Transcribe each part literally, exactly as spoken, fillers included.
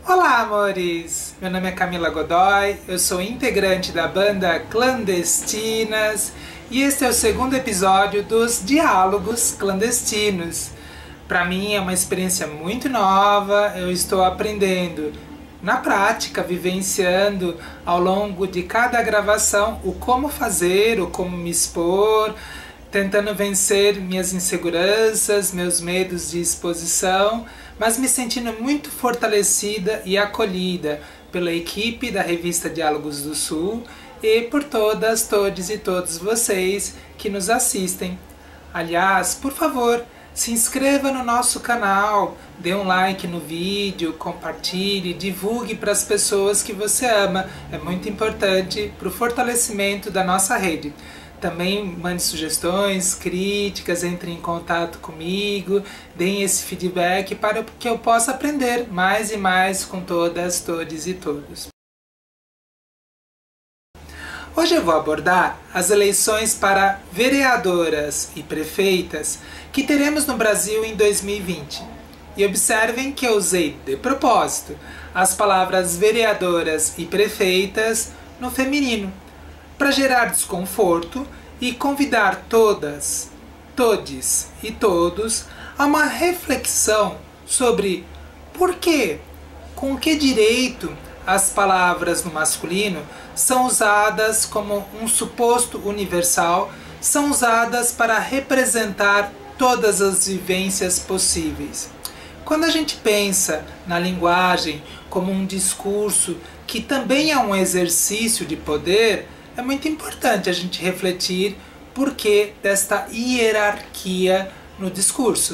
Olá, amores! Meu nome é Camila Godoy, eu sou integrante da banda Clandestinas e este é o segundo episódio dos Diálogos Clandestinos. Para mim é uma experiência muito nova, eu estou aprendendo na prática, vivenciando ao longo de cada gravação o como fazer, o como me expor, tentando vencer minhas inseguranças, meus medos de exposição, mas me sentindo muito fortalecida e acolhida pela equipe da revista Diálogos do Sul e por todas, todos e todos vocês que nos assistem. Aliás, por favor, se inscreva no nosso canal, dê um like no vídeo, compartilhe, divulgue para as pessoas que você ama. É muito importante para o fortalecimento da nossa rede. Também mande sugestões, críticas, entre em contato comigo, deem esse feedback para que eu possa aprender mais e mais com todas, todos e todos. Hoje eu vou abordar as eleições para vereadoras e prefeitas que teremos no Brasil em dois mil e vinte. E observem que eu usei de propósito as palavras vereadoras e prefeitas no feminino, para gerar desconforto e convidar todas, todes e todos a uma reflexão sobre por que, com que direito as palavras no masculino são usadas como um suposto universal, são usadas para representar todas as vivências possíveis. Quando a gente pensa na linguagem como um discurso que também é um exercício de poder, é muito importante a gente refletir por que desta hierarquia no discurso.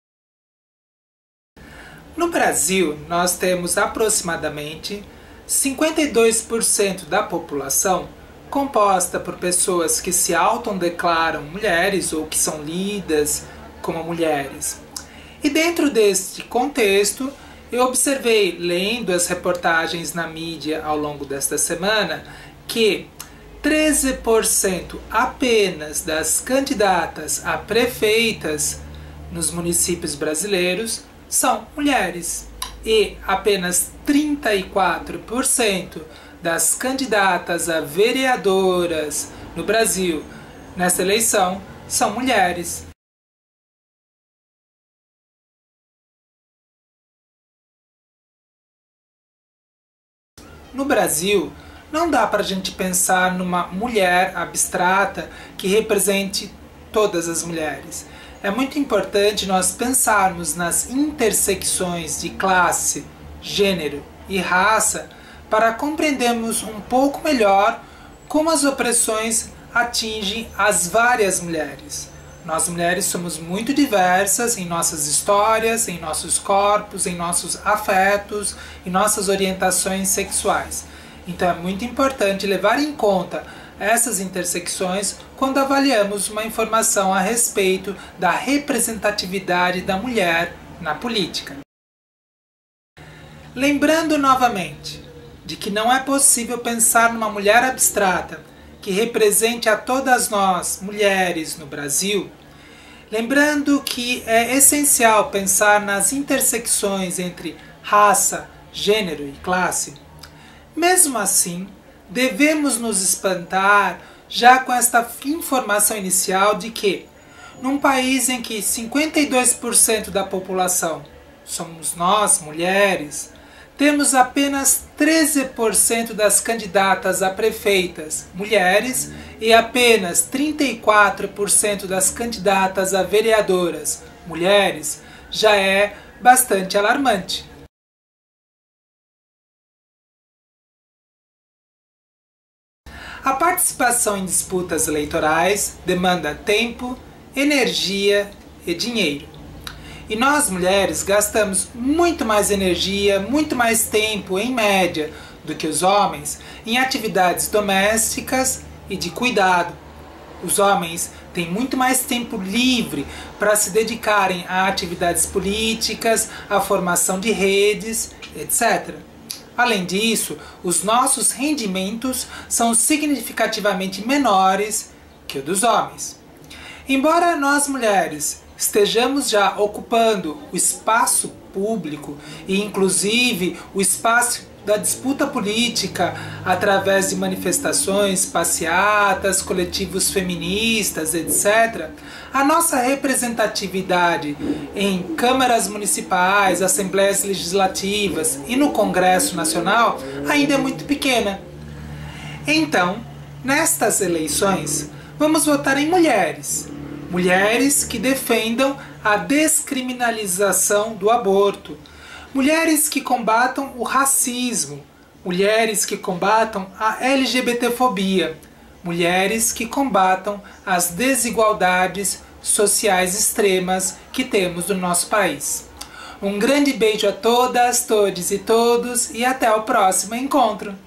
No Brasil, nós temos aproximadamente cinquenta e dois por cento da população composta por pessoas que se autodeclaram mulheres ou que são lidas como mulheres. E dentro deste contexto, eu observei, lendo as reportagens na mídia ao longo desta semana, que treze por cento apenas das candidatas a prefeitas nos municípios brasileiros são mulheres e apenas trinta e quatro por cento das candidatas a vereadoras no Brasil nesta eleição são mulheres. No Brasil, não dá para a gente pensar numa mulher abstrata que represente todas as mulheres. É muito importante nós pensarmos nas intersecções de classe, gênero e raça para compreendermos um pouco melhor como as opressões atingem as várias mulheres. Nós mulheres somos muito diversas em nossas histórias, em nossos corpos, em nossos afetos, em nossas orientações sexuais. Então é muito importante levar em conta essas intersecções quando avaliamos uma informação a respeito da representatividade da mulher na política. Lembrando novamente de que não é possível pensar numa mulher abstrata que represente a todas nós, mulheres, no Brasil, lembrando que é essencial pensar nas intersecções entre raça, gênero e classe. Mesmo assim, devemos nos espantar já com esta informação inicial de que, num país em que cinquenta e dois por cento da população somos nós, mulheres, temos apenas treze por cento das candidatas a prefeitas, mulheres, e apenas trinta e quatro por cento das candidatas a vereadoras, mulheres, já é bastante alarmante. A participação em disputas eleitorais demanda tempo, energia e dinheiro. E nós, mulheres, gastamos muito mais energia, muito mais tempo, em média, do que os homens, em atividades domésticas e de cuidado. Os homens têm muito mais tempo livre para se dedicarem a atividades políticas, à formação de redes, etcétera. Além disso, os nossos rendimentos são significativamente menores que os dos homens. Embora nós mulheres estejamos já ocupando o espaço público e inclusive o espaço da disputa política através de manifestações, passeatas, coletivos feministas, etcétera, a nossa representatividade em câmaras municipais, assembleias legislativas e no Congresso Nacional ainda é muito pequena. Então, nestas eleições, vamos votar em mulheres. Mulheres que defendam a descriminalização do aborto. Mulheres que combatam o racismo, mulheres que combatam a LGBTfobia, mulheres que combatam as desigualdades sociais extremas que temos no nosso país. Um grande beijo a todas, todes e todos e até o próximo encontro!